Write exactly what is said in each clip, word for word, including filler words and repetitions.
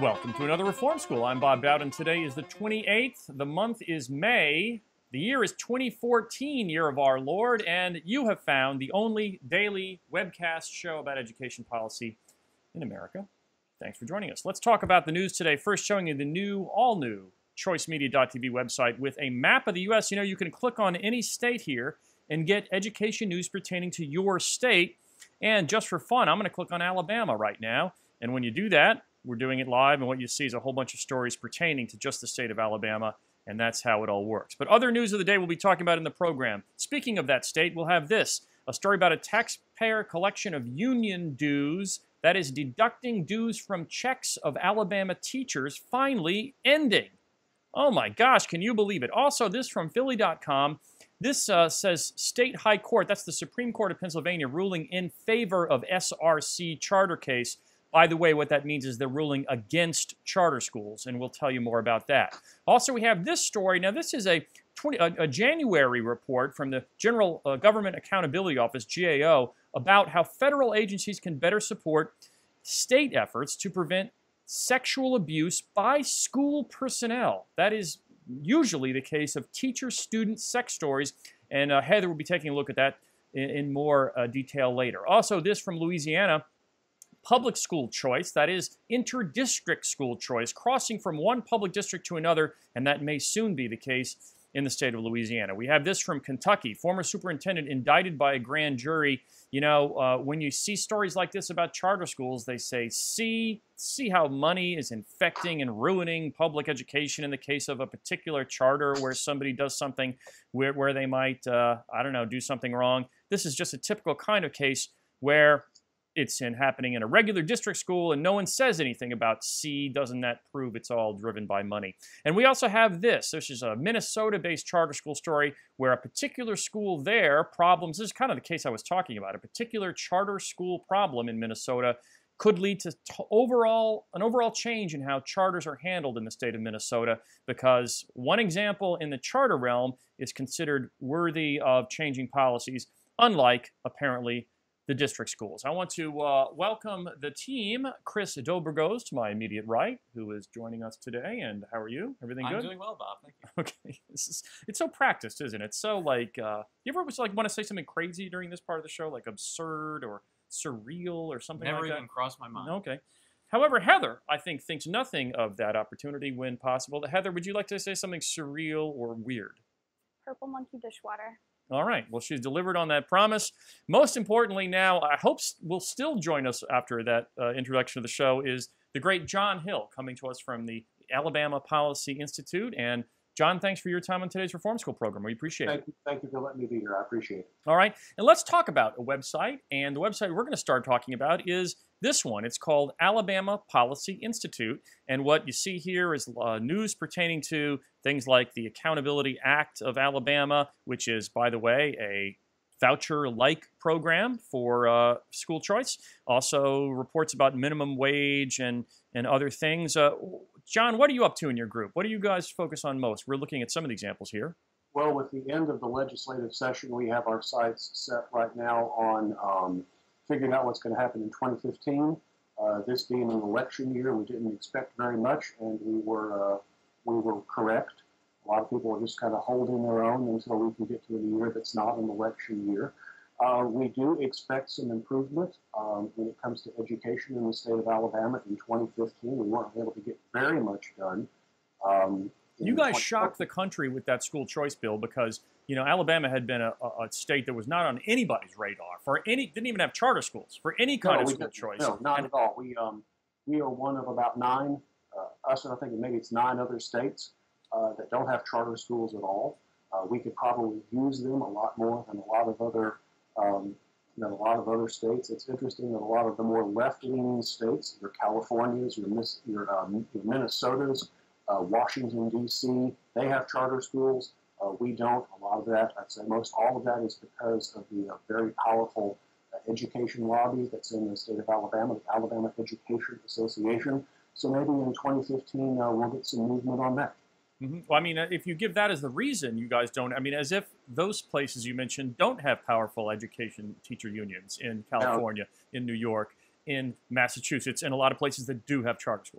Welcome to another Reform School. I'm Bob Bowden. Today is the twenty-eighth. The month is May. The year is twenty fourteen, year of our Lord, and you have found the only daily webcast show about education policy in America. Thanks for joining us. Let's talk about the news today. First, showing you the new, all-new choice media dot t v website with a map of the U S You know, you can click on any state here and get education news pertaining to your state. And just for fun, I'm going to click on Alabama right now. And when you do that, we're doing it live, and what you see is a whole bunch of stories pertaining to just the state of Alabama, and that's how it all works. But other news of the day we'll be talking about in the program. Speaking of that state, we'll have this, a story about a taxpayer collection of union dues, that is deducting dues from checks of Alabama teachers, finally ending. Oh my gosh, can you believe it? Also, this from Philly dot com. This uh, says State High Court, that's the Supreme Court of Pennsylvania, ruling in favor of S R C charter case. By the way, what that means is they're ruling against charter schools, and we'll tell you more about that. Also, we have this story. Now, this is a, twenty, a, a January report from the General uh, Government Accountability Office, G A O, about how federal agencies can better support state efforts to prevent sexual abuse by school personnel. That is usually the case of teacher-student sex stories, and uh, Heather will be taking a look at that in, in more uh, detail later. Also, this from Louisiana. Public school choice, that is inter-district school choice, crossing from one public district to another, and that may soon be the case in the state of Louisiana. We have this from Kentucky. Former superintendent indicted by a grand jury. You know, uh, when you see stories like this about charter schools, they say, see, see how money is infecting and ruining public education in the case of a particular charter where somebody does something where, where they might, uh, I don't know, do something wrong. This is just a typical kind of case where it's in happening in a regular district school, and no one says anything about C. Doesn't that prove it's all driven by money? And we also have this. This is a Minnesota-based charter school story where a particular school there problems. This is kind of the case I was talking about. A particular charter school problem in Minnesota could lead to t overall an overall change in how charters are handled in the state of Minnesota, because one example in the charter realm is considered worthy of changing policies, unlike, apparently, the district schools. I want to uh, welcome the team. Chris Dobrogos to my immediate right, who is joining us today. And how are you? Everything good? I'm doing well, Bob. Thank you. Okay. This is, it's so practiced, isn't it? So like, uh, you ever was like want to say something crazy during this part of the show, like absurd or surreal or something Never like that? even crossed my mind. Okay. However, Heather, I think, thinks nothing of that opportunity when possible. Heather, would you like to say something surreal or weird? Purple monkey dishwater. All right. Well, she's delivered on that promise. Most importantly now, I hope will still join us after that uh, introduction of the show, is the great John Hill, coming to us from the Alabama Policy Institute. And John, thanks for your time on today's Reform School program. We appreciate thank it. You, thank you for letting me be here. I appreciate it. All right. And let's talk about a website. And the website we're going to start talking about is this one. It's called Alabama Policy Institute. And what you see here is uh, news pertaining to things like the Accountability Act of Alabama, which is, by the way, a voucher-like program for uh, school choice. Also reports about minimum wage and, and other things. Uh, John, what are you up to in your group? What do you guys focus on most? We're looking at some of the examples here. Well, with the end of the legislative session, we have our sights set right now on um, figuring out what's going to happen in twenty fifteen. Uh, this being an election year, we didn't expect very much, and we were uh, we were correct. A lot of people are just kind of holding their own until we can get to a year that's not an election year. Uh, we do expect some improvement um, when it comes to education in the state of Alabama in twenty fifteen. We weren't able to get very much done. Um, you guys shocked the country with that school choice bill because, you know, Alabama had been a, a state that was not on anybody's radar for any, didn't even have charter schools for any kind no, of we school didn't. choice. No, not and, at all. We um, we are one of about nine, uh, us and I think maybe it's nine other states uh, that don't have charter schools at all. Uh, we could probably use them a lot more than a lot of other, um, you know, a lot of other states. It's interesting that a lot of the more left-leaning states, your Californias, your, your, um, your Minnesotas, uh, Washington, D C, they have charter schools. Uh, we don't. A lot of that, I'd say most all of that is because of the uh, very powerful uh, education lobby that's in the state of Alabama, the Alabama Education Association. So maybe in twenty fifteen, uh, we'll get some movement on that. Mm-hmm. Well, I mean, if you give that as the reason you guys don't, I mean, as if those places you mentioned don't have powerful education teacher unions in California, no. in New York, in Massachusetts, and a lot of places that do have charter schools.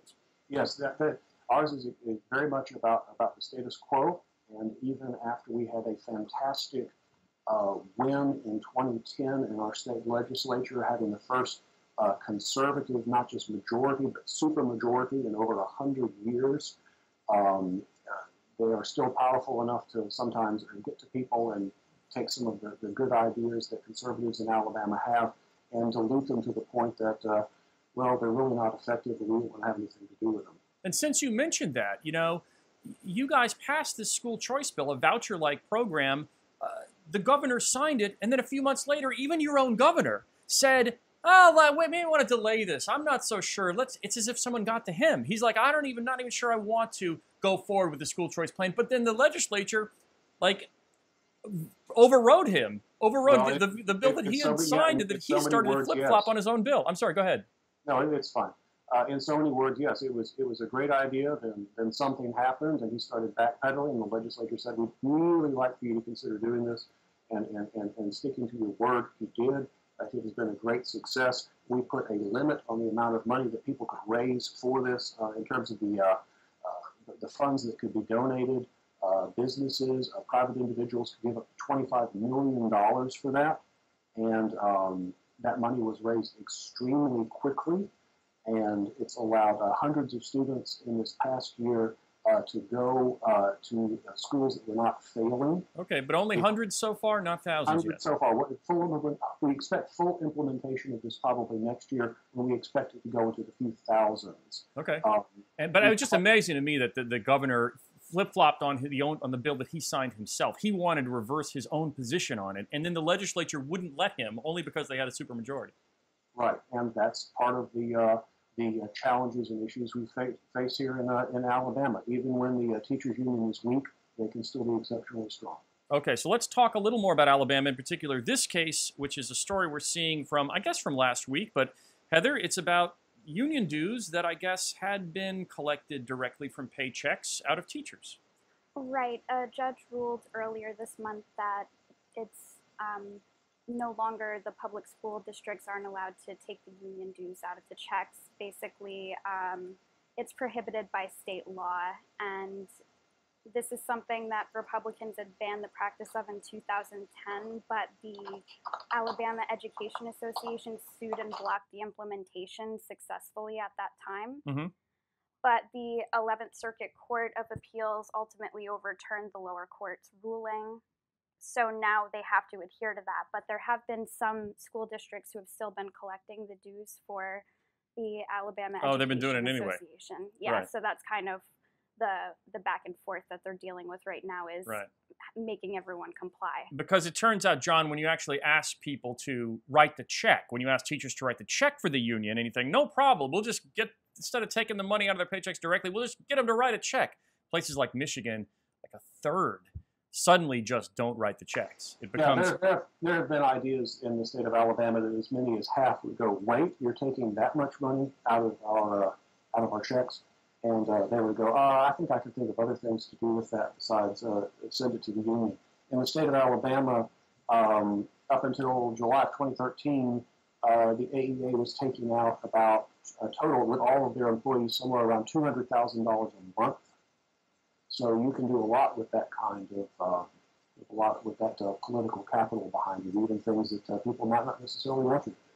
Yes, that, that ours is, is very much about, about the status quo. And even after we had a fantastic uh, win in twenty ten in our state legislature, having the first uh, conservative, not just majority, but super majority in over a hundred years, um, uh, they are still powerful enough to sometimes get to people and take some of the, the good ideas that conservatives in Alabama have and dilute them to the point that, uh, well, they're really not effective and we don't want to have anything to do with them. And since you mentioned that, you know, you guys passed this school choice bill, a voucher-like program. Uh, the governor signed it, and then a few months later, even your own governor said, oh, wait, maybe we want to delay this. I'm not so sure. Let's. It's as if someone got to him. He's like, I don't even, not even sure I want to go forward with the school choice plan. But then the legislature, like, overrode him, overrode Well, the, it, the, the bill it, that he so had many, signed, yeah, and that so he started words, to flip-flop yes. on his own bill. I'm sorry, go ahead. No, it's fine. Uh, in so many words, yes, it was it was a great idea. Then then something happened, and he started backpedaling. And the legislature said, "We'd really like for you to consider doing this, and and and, and sticking to your word." He did. Uh, it has been a great success. We put a limit on the amount of money that people could raise for this uh, in terms of the, uh, uh, the the funds that could be donated. Uh, businesses, uh, private individuals could give up to twenty-five million dollars for that, and um, that money was raised extremely quickly. And it's allowed uh, hundreds of students in this past year uh, to go uh, to uh, schools that were not failing. Okay, but only hundreds so far, not thousands Hundreds yet. so far. What, full, we expect full implementation of this probably next year, and we expect it to go into the few thousands. Okay, Um, and but it was just amazing to me that the, the governor flip-flopped on the own, on the bill that he signed himself. He wanted to reverse his own position on it, and then the legislature wouldn't let him only because they had a supermajority. Right, and that's part of the uh, the uh, challenges and issues we fa face here in uh, in Alabama. Even when the uh, teachers union is weak, they can still be exceptionally strong. Okay, so let's talk a little more about Alabama in particular. This case, which is a story we're seeing from, I guess, from last week, but Heather, it's about union dues that I guess had been collected directly from paychecks out of teachers. Right. A judge ruled earlier this month that it's um, no longer the public school districts aren't allowed to take the union dues out of the checks. Basically, um, it's prohibited by state law, and this is something that Republicans had banned the practice of in two thousand ten, but the Alabama Education Association sued and blocked the implementation successfully at that time. Mm-hmm. But the eleventh Circuit Court of Appeals ultimately overturned the lower court's ruling. So now they have to adhere to that. But there have been some school districts who have still been collecting the dues for the Alabama Oh, Education they've been doing it anyway. Association. Yeah, Right. so that's kind of the the back and forth that they're dealing with right now is Right. making everyone comply. Because it turns out, John, when you actually ask people to write the check, when you ask teachers to write the check for the union, anything, no problem. We'll just get, instead of taking the money out of their paychecks directly, we'll just get them to write a check. Places like Michigan, like a third, suddenly just don't write the checks. It becomes... Yeah, there, there, there have been ideas in the state of Alabama that as many as half would go, wait, you're taking that much money out of our, uh, out of our checks? And uh, they would go, oh, I think I could think of other things to do with that besides uh, send it to the union. In the state of Alabama, um, up until July of twenty thirteen, uh, the A E A was taking out about a total, with all of their employees, somewhere around two hundred thousand dollars a month. So you can do a lot with that kind of, uh, with a lot with that uh, political capital behind you, even things that uh, people might not necessarily want you to do.